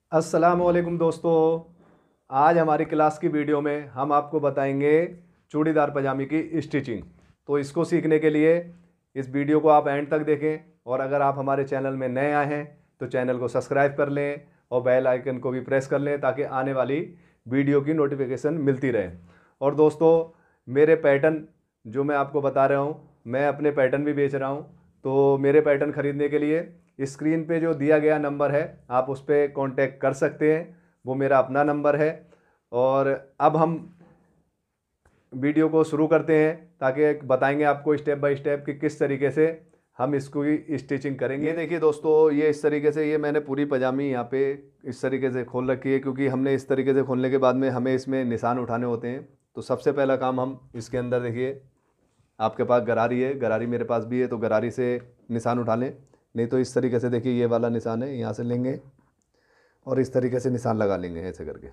अस्सलामुअलैकुम दोस्तों। आज हमारी क्लास की वीडियो में हम आपको बताएंगे चूड़ीदार पजामे की स्टिचिंग। तो इसको सीखने के लिए इस वीडियो को आप एंड तक देखें, और अगर आप हमारे चैनल में नए आए हैं तो चैनल को सब्सक्राइब कर लें और बेल आइकन को भी प्रेस कर लें ताकि आने वाली वीडियो की नोटिफिकेशन मिलती रहे। और दोस्तों, मेरे पैटर्न जो मैं आपको बता रहा हूँ, मैं अपने पैटर्न भी बेच रहा हूँ। तो मेरे पैटर्न खरीदने के लिए स्क्रीन पे जो दिया गया नंबर है आप उस पर कांटेक्ट कर सकते हैं, वो मेरा अपना नंबर है। और अब हम वीडियो को शुरू करते हैं ताकि बताएंगे आपको स्टेप बाय स्टेप कि किस तरीके से हम इसको स्टिचिंग करेंगे। ये देखिए दोस्तों, ये इस तरीके से ये मैंने पूरी पजामी यहाँ पे इस तरीके से खोल रखी है, क्योंकि हमने इस तरीके से खोलने के बाद में हमें इसमें निशान उठाने होते हैं। तो सबसे पहला काम हम इसके अंदर देखिए, आपके पास गरारी है, गरारी मेरे पास भी है, तो गरारी से निशान उठा लें। नहीं तो इस तरीके से देखिए, ये वाला निशान है, यहाँ से लेंगे और इस तरीके से निशान लगा लेंगे ऐसे करके।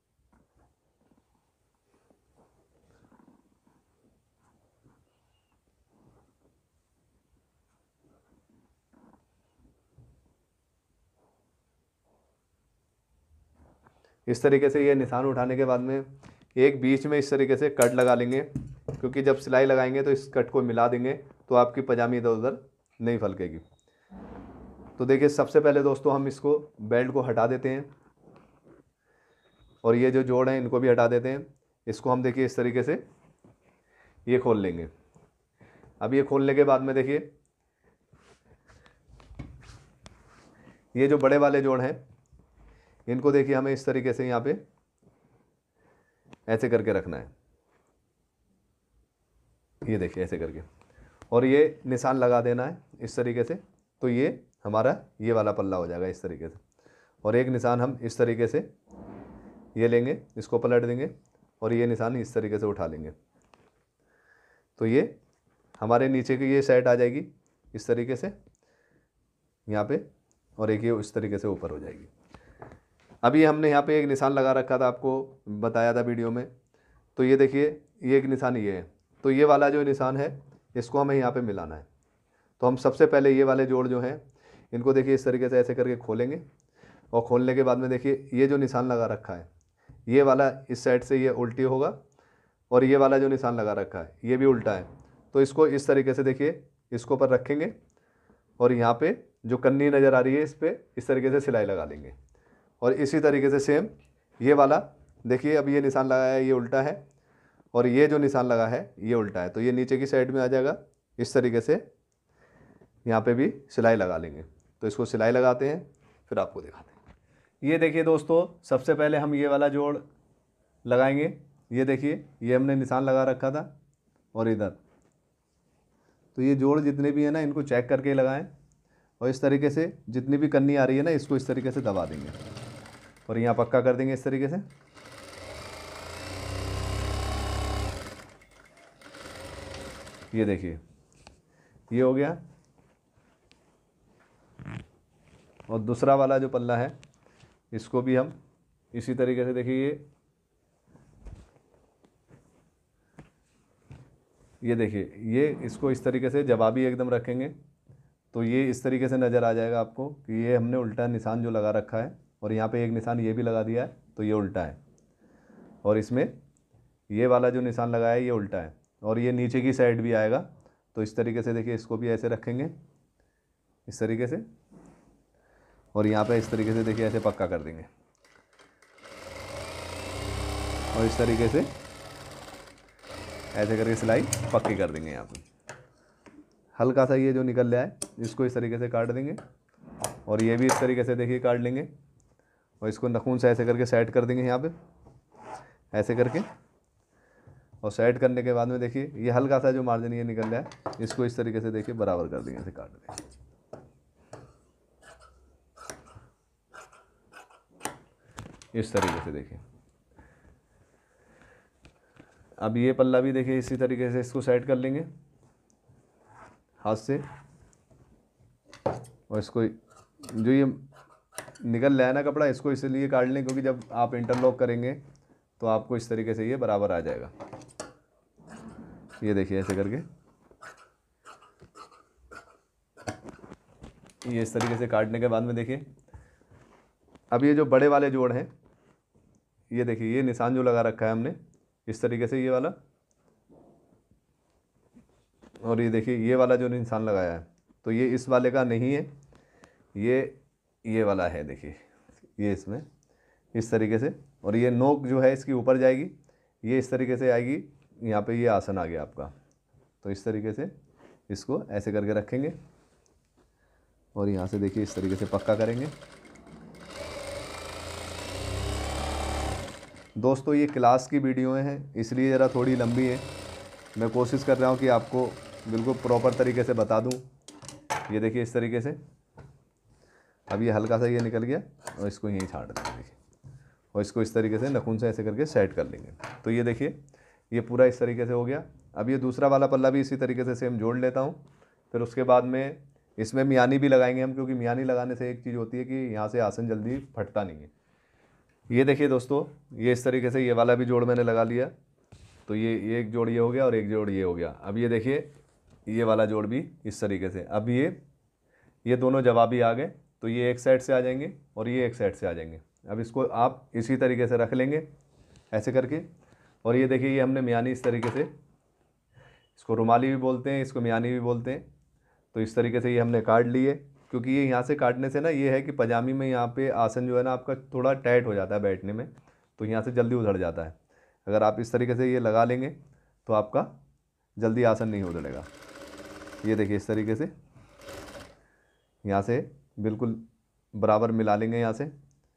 इस तरीके से ये निशान उठाने के बाद में एक बीच में इस तरीके से कट लगा लेंगे, क्योंकि जब सिलाई लगाएंगे तो इस कट को मिला देंगे तो आपकी पजामी इधर उधर नहीं फलकेगी। तो देखिए, सबसे पहले दोस्तों हम इसको बेल्ट को हटा देते हैं और ये जो जोड़ हैं इनको भी हटा देते हैं। इसको हम देखिए इस तरीके से ये खोल लेंगे। अब ये खोलने के बाद में देखिए, ये जो बड़े वाले जोड़ हैं इनको देखिए हमें इस तरीके से यहाँ पे ऐसे करके रखना है। ये देखिए ऐसे करके, और ये निशान लगा देना है इस तरीके से। तो ये हमारा ये वाला पल्ला हो जाएगा इस तरीके से। और एक निशान हम इस तरीके से ये लेंगे, इसको पलट देंगे और ये निशान इस तरीके से उठा लेंगे। तो ये हमारे नीचे की ये साइड आ जाएगी इस तरीके से यहाँ पे, और एक ये इस तरीके से ऊपर हो जाएगी। अभी हमने यहाँ पे एक निशान लगा रखा था, आपको बताया था वीडियो में। तो ये देखिए, ये एक निशान ये है। तो ये वाला जो निशान है इसको हमें यहाँ पे मिलाना है। तो हम सबसे पहले ये वाले जोड़ जो हैं इनको देखिए इस तरीके से ऐसे करके खोलेंगे, और खोलने के बाद में देखिए ये जो निशान लगा रखा है ये वाला इस साइड से ये उल्टी होगा, और ये वाला जो निशान लगा रखा है ये भी उल्टा है। तो इसको इस तरीके से देखिए इसको पर रखेंगे, और यहाँ पे जो कन्नी नज़र आ रही है इस पर इस तरीके से सिलाई लगा लेंगे। और इसी तरीके से सेम ये वाला देखिए, अब ये निशान लगाया है ये उल्टा है, और ये जो निशान लगा है ये उल्टा है। तो ये नीचे की साइड में आ जाएगा इस तरीके से, यहाँ पे भी सिलाई लगा लेंगे। तो इसको सिलाई लगाते हैं फिर आपको दिखाते हैं। ये देखिए दोस्तों, सबसे पहले हम ये वाला जोड़ लगाएंगे। ये देखिए, ये हमने निशान लगा रखा था, और इधर तो ये जोड़ जितने भी हैं ना इनको चेक करके लगाएं, और इस तरीके से जितनी भी कन्नी आ रही है ना इसको इस तरीके से दबा देंगे और यहाँ पक्का कर देंगे इस तरीके से। ये देखिए ये हो गया। और दूसरा वाला जो पल्ला है इसको भी हम इसी तरीके से देखिए, ये देखिए ये इसको इस तरीके से जवाबी एकदम रखेंगे तो ये इस तरीके से नज़र आ जाएगा आपको कि ये हमने उल्टा निशान जो लगा रखा है, और यहाँ पे एक निशान ये भी लगा दिया है तो ये उल्टा है, और इसमें ये वाला जो निशान लगाया है ये उल्टा है, और ये नीचे की साइड भी आएगा। तो इस तरीके से देखिए इसको भी ऐसे रखेंगे इस तरीके से, और यहाँ पे इस तरीके से देखिए ऐसे पक्का कर देंगे, और इस तरीके से ऐसे करके सिलाई पक्की कर देंगे। यहाँ पे हल्का सा ये जो निकल रहा है इसको इस तरीके से काट देंगे, और ये भी इस तरीके से देखिए काट लेंगे, और इसको नखून से ऐसे करके सेट कर देंगे यहाँ पे ऐसे करके। और सेट करने के बाद में देखिए ये हल्का सा जो मार्जिन ये निकल रहा है इसको इस तरीके से देखिए बराबर कर देंगे, ऐसे काट देंगे इस तरीके से देखिए। अब ये पल्ला भी देखिए इसी तरीके से इसको सेट कर लेंगे हाथ से, और इसको जो ये निकल रहा है ना कपड़ा इसको इसलिए काट लें क्योंकि जब आप इंटरलॉक करेंगे तो आपको इस तरीके से ये बराबर आ जाएगा। ये देखिए ऐसे करके ये इस तरीके से काटने के बाद में देखिए अब ये जो बड़े वाले जोड़ हैं, ये देखिए ये निशान जो लगा रखा है हमने इस तरीके से, ये वाला, और ये देखिए ये वाला जो निशान लगाया है, तो ये इस वाले का नहीं है, ये वाला है, देखिए ये इसमें इस तरीके से, और ये नोक जो है इसकी ऊपर जाएगी, ये इस तरीके से आएगी, यहाँ पे ये आसन आ गया आपका। तो इस तरीके से इसको ऐसे करके रखेंगे और यहाँ से देखिए इस तरीके से पक्का करेंगे। दोस्तों ये क्लास की वीडियो हैं इसलिए ज़रा थोड़ी लंबी है, मैं कोशिश कर रहा हूँ कि आपको बिल्कुल प्रॉपर तरीके से बता दूँ। ये देखिए इस तरीके से, अब ये हल्का सा ये निकल गया और इसको यहीं छाड़ देंगे, देखिए, और इसको इस तरीके से नखून से ऐसे करके सेट कर लेंगे। तो ये देखिए ये पूरा इस तरीके से हो गया। अब ये दूसरा वाला पल्ला भी इसी तरीके से सेम जोड़ लेता हूँ। फिर उसके बाद में इसमें मियानी भी लगाएंगे हम, क्योंकि मियानी लगाने से एक चीज़ होती है कि यहाँ से आसन जल्दी फटता नहीं है। ये देखिए दोस्तों, ये इस तरीके से ये वाला भी जोड़ मैंने लगा लिया। तो ये एक जोड़ ये हो गया और एक जोड़ ये हो गया। अब ये देखिए ये वाला जोड़ भी इस तरीके से। अब ये दोनों जवाबी आ गए, तो ये एक साइड से आ जाएंगे और ये एक साइड से आ जाएंगे। अब इसको आप इसी तरीके से रख लेंगे ऐसे करके। और ये देखिए ये हमने मियानी इस तरीके से, इसको रुमाली भी बोलते हैं, इसको मियानी भी बोलते हैं। तो इस तरीके से ये हमने काट लिए, क्योंकि ये यहाँ से काटने से ना ये है कि पजामी में यहाँ पे आसन जो है ना आपका थोड़ा टाइट हो जाता है बैठने में, तो यहाँ से जल्दी उधड़ जाता है। अगर आप इस तरीके से ये लगा लेंगे तो आपका जल्दी आसन नहीं उधड़ेगा। ये देखिए इस तरीके से यहाँ से बिल्कुल बराबर मिला लेंगे यहाँ से,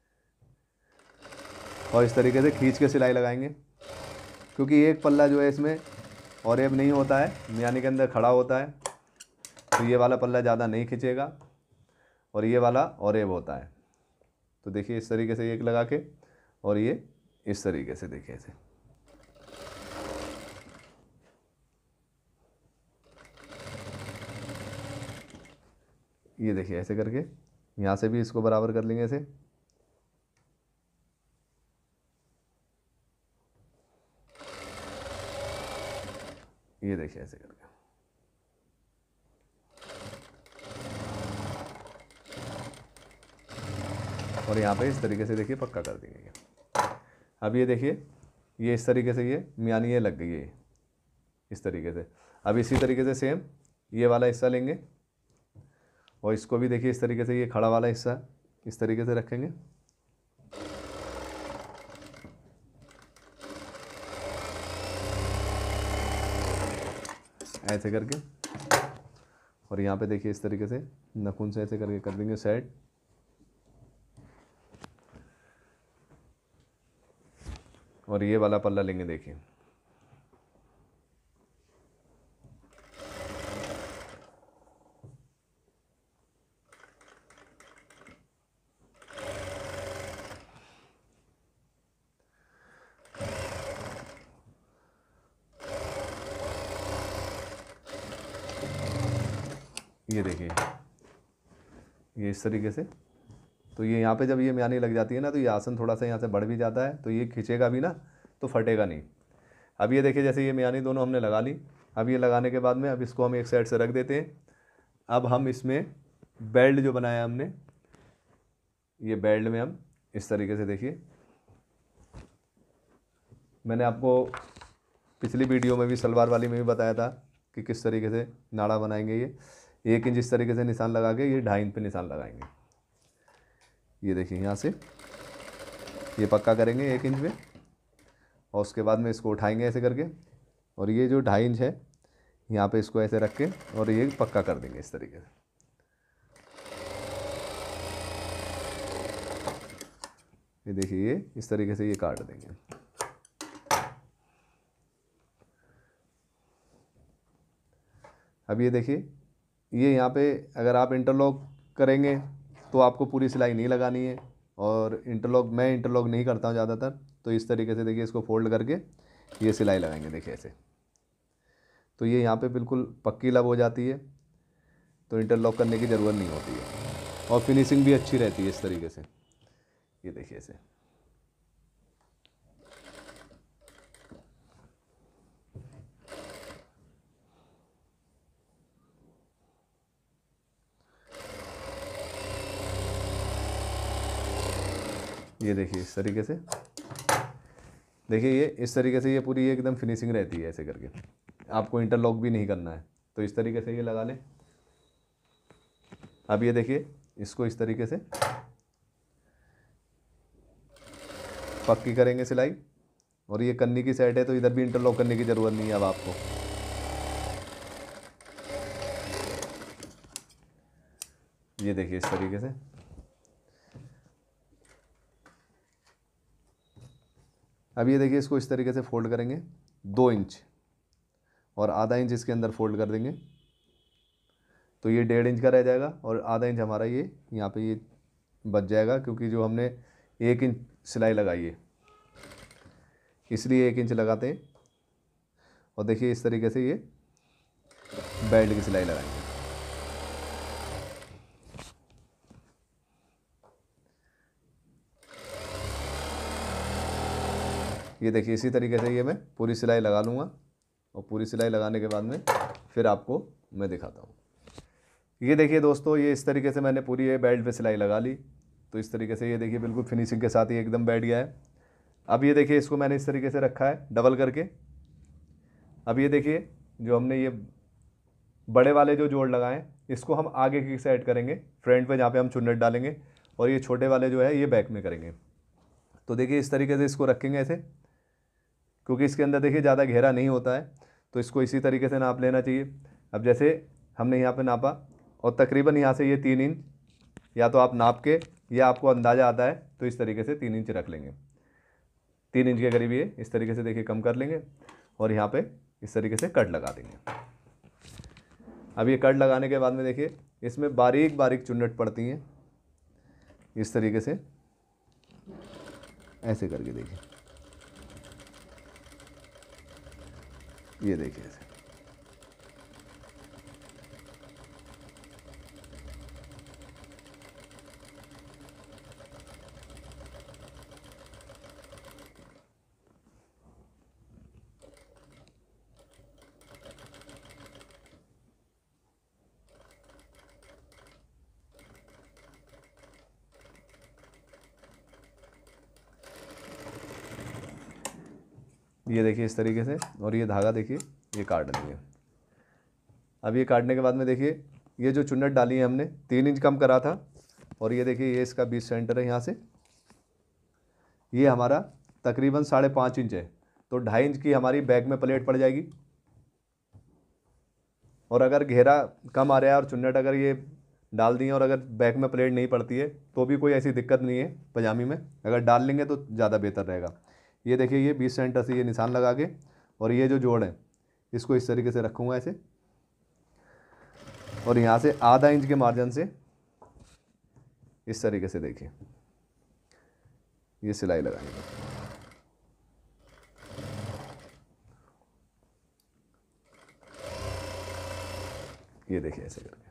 और इस तरीके से खींच के सिलाई लगाएंगे, क्योंकि एक पल्ला जो है इसमें औरेब नहीं होता है, मियानी के अंदर खड़ा होता है। तो ये वाला पल्ला ज़्यादा नहीं खींचेगा और ये वाला औरेब होता है। तो देखिए इस तरीके से एक लगा के, और ये इस तरीके से देखिए ऐसे। ये देखिए ऐसे करके यहाँ से भी इसको बराबर कर लेंगे ऐसे। ये देखिए ऐसे करके, और यहाँ पे इस तरीके से देखिए पक्का कर देंगे ये। अब ये देखिए ये इस तरीके से ये मियानी ये लग गई है इस तरीके से। अब इसी तरीके से सेम ये वाला हिस्सा लेंगे और इसको भी देखिए इस तरीके से, ये खड़ा वाला हिस्सा इस तरीके से रखेंगे। ऐसे करके, और यहाँ पे देखिए इस तरीके से नखून से ऐसे करके कर देंगे सेट। और ये वाला पल्ला लेंगे, देखिए ये देखिए ये इस तरीके से। तो ये यहाँ पे जब ये मियानी लग जाती है ना, तो ये आसन थोड़ा सा यहाँ से बढ़ भी जाता है, तो ये खींचेगा भी ना तो फटेगा नहीं। अब ये देखिए जैसे ये मियानी दोनों हमने लगा ली। अब ये लगाने के बाद में अब इसको हम एक साइड से रख देते हैं। अब हम इसमें बेल्ट जो बनाया हमने, ये बेल्ट में हम इस तरीके से देखिए, मैंने आपको पिछली वीडियो में भी सलवार वाली में भी बताया था कि किस तरीके से नाड़ा बनाएंगे। ये 1 इंच इस तरीके से निशान लगा के ये 2.5 इंच पे निशान लगाएंगे। ये देखिए यहाँ से ये पक्का करेंगे 1 इंच पे, और उसके बाद में इसको उठाएंगे ऐसे करके, और ये जो 2.5 इंच है यहाँ पे इसको ऐसे रख के और ये पक्का कर देंगे इस तरीके से। ये देखिए ये इस तरीके से ये काट देंगे। अब ये देखिए ये यहाँ पे अगर आप इंटरलॉक करेंगे तो आपको पूरी सिलाई नहीं लगानी है, और मैं इंटरलॉक नहीं करता हूँ ज़्यादातर। तो इस तरीके से देखिए इसको फोल्ड करके ये सिलाई लगाएंगे, देखिए ऐसे। तो ये यहाँ पे बिल्कुल पक्की लब हो जाती है, तो इंटरलॉक करने की ज़रूरत नहीं होती है, और फिनिशिंग भी अच्छी रहती है इस तरीके से। ये देखिए ऐसे। ये देखिए इस तरीके से, देखिए ये इस तरीके से ये पूरी एकदम फिनिशिंग रहती है। ऐसे करके आपको इंटरलॉक भी नहीं करना है, तो इस तरीके से ये लगा लें। अब ये देखिए इसको इस तरीके से पक्की करेंगे सिलाई, और ये कन्नी की साइड है तो इधर भी इंटरलॉक करने की ज़रूरत नहीं है अब आपको। ये देखिए इस तरीके से। अब ये देखिए इसको इस तरीके से फोल्ड करेंगे 2 इंच, और आधा इंच इसके अंदर फोल्ड कर देंगे, तो ये 1.5 इंच का रह जाएगा, और आधा इंच हमारा ये यहाँ पे ये बच जाएगा, क्योंकि जो हमने 1 इंच सिलाई लगाई है इसलिए 1 इंच लगाते हैं। और देखिए इस तरीके से ये बेल्ट की सिलाई लगाएंगे। ये देखिए इसी तरीके से ये मैं पूरी सिलाई लगा लूँगा, और पूरी सिलाई लगाने के बाद में फिर आपको मैं दिखाता हूँ। ये देखिए दोस्तों, ये इस तरीके से मैंने पूरी ये बेल्ट पे सिलाई लगा ली। तो इस तरीके से ये देखिए बिल्कुल फिनिशिंग के साथ ही एकदम बैठ गया है। अब ये देखिए इसको मैंने इस तरीके से रखा है डबल करके। अब ये देखिए जो हमने ये बड़े वाले जो जोड़ लगाए इसको हम आगे की साइड करेंगे, फ्रंट पे जहाँ पे हम चुन्नट डालेंगे, और ये छोटे वाले जो है ये बैक में करेंगे। तो देखिए इस तरीके से इसको रखेंगे ऐसे, क्योंकि इसके अंदर देखिए ज़्यादा गहरा नहीं होता है, तो इसको इसी तरीके से नाप लेना चाहिए। अब जैसे हमने यहाँ पे नापा, और तकरीबन यहाँ से ये 3 इंच, या तो आप नाप के या आपको अंदाज़ा आता है तो इस तरीके से 3 इंच रख लेंगे। 3 इंच के करीब ये इस तरीके से देखिए कम कर लेंगे, और यहाँ पे इस तरीके से कट लगा देंगे। अब ये कट लगाने के बाद में देखिए इसमें बारीक बारीक चुन्नट पड़ती हैं, इस तरीके से ऐसे करके देखिए, ये देखिए ऐसे। ये देखिए इस तरीके से, और ये धागा देखिए ये काट देंगे। अब ये काटने के बाद में देखिए ये जो चुन्नट डाली है हमने 3 इंच कम करा था, और ये देखिए ये इसका बीच सेंटर है यहाँ से, ये हमारा तकरीबन 5.5 इंच है, तो 2.5 इंच की हमारी बैक में प्लेट पड़ जाएगी। और अगर घेरा कम आ रहा है और चुन्नट अगर ये डाल दी है और अगर बैक में प्लेट नहीं पड़ती है तो भी कोई ऐसी दिक्कत नहीं है पजामी में, अगर डाल लेंगे तो ज़्यादा बेहतर रहेगा। ये देखिए ये 20 सेंटर से ये निशान लगा के, और ये जो जोड़ है इसको इस तरीके से रखूँगा ऐसे, और यहाँ से आधा इंच के मार्जिन से इस तरीके से देखिए ये सिलाई लगाएंगे। ये देखिए ऐसे करके।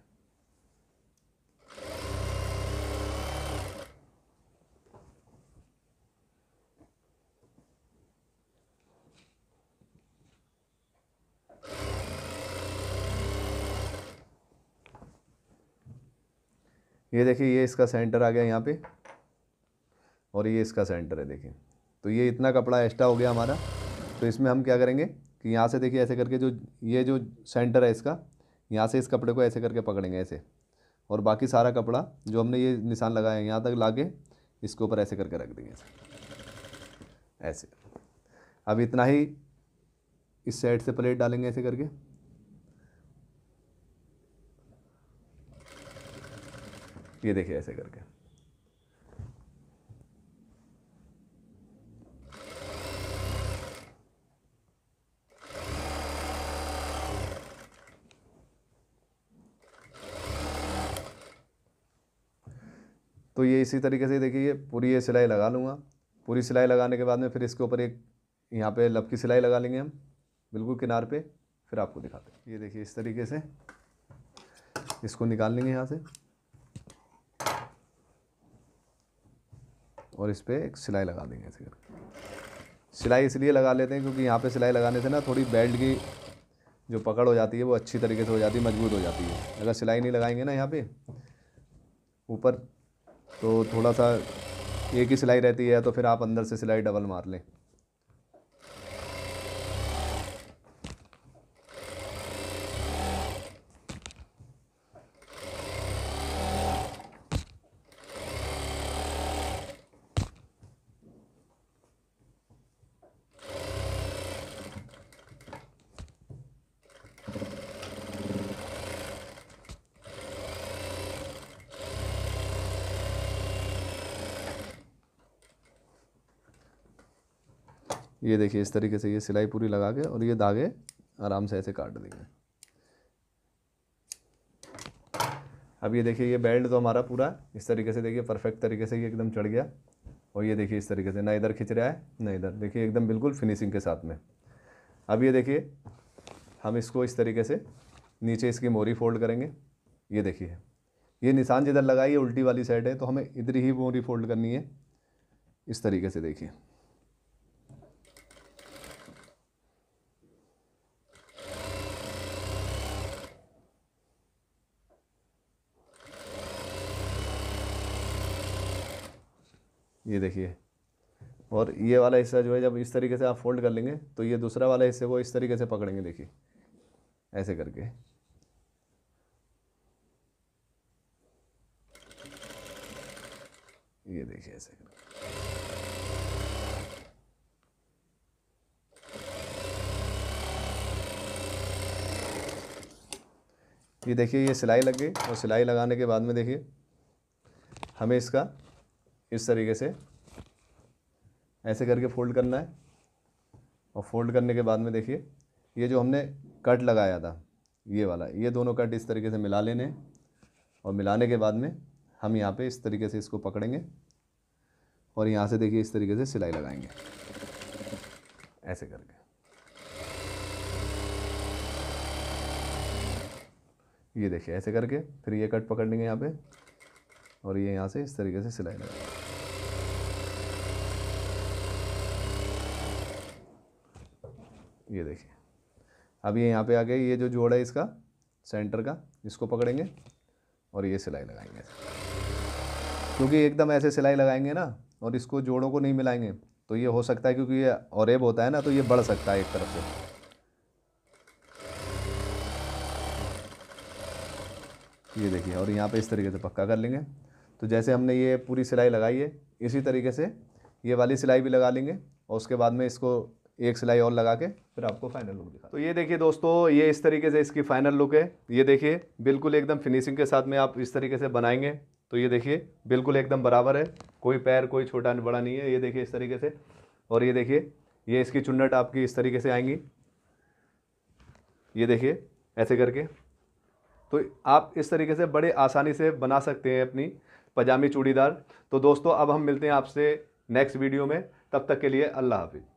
ये देखिए ये इसका सेंटर आ गया यहाँ पे, और ये इसका सेंटर है देखिए। तो ये इतना कपड़ा एक्स्ट्रा हो गया हमारा, तो इसमें हम क्या करेंगे कि यहाँ से देखिए ऐसे करके जो ये जो सेंटर है इसका, यहाँ से इस कपड़े को ऐसे करके पकड़ेंगे ऐसे, और बाकी सारा कपड़ा जो हमने ये निशान लगाया है यहाँ तक लाके इसके ऊपर ऐसे करके रख देंगे ऐसे। अब इतना ही इस साइड से प्लेट डालेंगे ऐसे करके, ये देखिए ऐसे करके। तो ये इसी तरीके से देखिए ये पूरी ये सिलाई लगा लूँगा। पूरी सिलाई लगाने के बाद में फिर इसके ऊपर एक यहाँ पे लब की सिलाई लगा लेंगे हम बिल्कुल किनार पे, फिर आपको दिखाते हैं। ये देखिए इस तरीके से इसको निकाल लेंगे यहाँ से, और इस पर एक सिलाई लगा देंगे ऐसे करके। सिलाई इसलिए लगा लेते हैं क्योंकि यहाँ पे सिलाई लगाने से ना थोड़ी बेल्ट की जो पकड़ हो जाती है वो अच्छी तरीके से हो जाती है, मजबूत हो जाती है। अगर सिलाई नहीं लगाएंगे ना यहाँ पे ऊपर तो थोड़ा सा एक ही सिलाई रहती है तो फिर आप अंदर से सिलाई डबल मार लें। ये देखिए इस तरीके से ये सिलाई पूरी लगा के और ये धागे आराम से ऐसे काट देंगे। अब ये देखिए ये बेल्ट तो हमारा पूरा इस तरीके से देखिए परफेक्ट तरीके से ये एकदम चढ़ गया। और ये देखिए इस तरीके से ना इधर खिंच रहा है ना इधर, देखिए एकदम बिल्कुल फिनिशिंग के साथ में। अब ये देखिए हम इसको इस तरीके से नीचे इसकी मोरी फोल्ड करेंगे। ये देखिए ये निशान जिधर लगा ये उल्टी वाली साइड है तो हमें इधर ही मोरी फोल्ड करनी है इस तरीके से। देखिए ये देखिए, और ये वाला हिस्सा जो है जब इस तरीके से आप फोल्ड कर लेंगे तो ये दूसरा वाला हिस्से को इस तरीके से पकड़ेंगे। देखिए ऐसे करके, ये देखिए ऐसे करके। ये देखिए ये सिलाई लग गई और सिलाई लगाने के बाद में देखिए हमें इसका इस तरीके से ऐसे करके फोल्ड करना है। और फोल्ड करने के बाद में देखिए ये जो हमने कट लगाया था ये वाला, ये दोनों कट इस तरीके से मिला लेने हैं। और मिलाने के बाद में हम यहाँ पे इस तरीके से इसको पकड़ेंगे और यहाँ से देखिए इस तरीके से सिलाई लगाएंगे ऐसे करके। ये देखिए ऐसे करके फिर ये कट पकड़ लेंगे यहाँ पे और ये यहाँ से इस तरीके से सिलाई लगाएंगे। ये देखिए अब ये यहाँ पे आ गए, ये जो जोड़ है इसका सेंटर का, इसको पकड़ेंगे और ये सिलाई लगाएंगे। क्योंकि एकदम ऐसे सिलाई लगाएंगे ना और इसको जोड़ों को नहीं मिलाएंगे तो ये हो सकता है, क्योंकि ये ऑरेब होता है ना तो ये बढ़ सकता है एक तरफ से। ये देखिए और यहाँ पे इस तरीके से पक्का कर लेंगे। तो जैसे हमने ये पूरी सिलाई लगाई है इसी तरीके से ये वाली सिलाई भी लगा लेंगे और उसके बाद में इसको एक सिलाई और लगा के फिर आपको फाइनल लुक दिखा। तो ये देखिए दोस्तों ये इस तरीके से इसकी फाइनल लुक है। ये देखिए बिल्कुल एकदम फिनिशिंग के साथ में आप इस तरीके से बनाएंगे तो ये देखिए बिल्कुल एकदम बराबर है, कोई पैर कोई छोटा बड़ा नहीं है। ये देखिए इस तरीके से, और ये देखिए ये इसकी चुन्नट आपकी इस तरीके से आएंगी। ये देखिए ऐसे करके, तो आप इस तरीके से बड़े आसानी से बना सकते हैं अपनी पजामी चूड़ीदार। तो दोस्तों अब हम मिलते हैं आपसे नेक्स्ट वीडियो में, तब तक के लिए अल्लाह हाफिज़।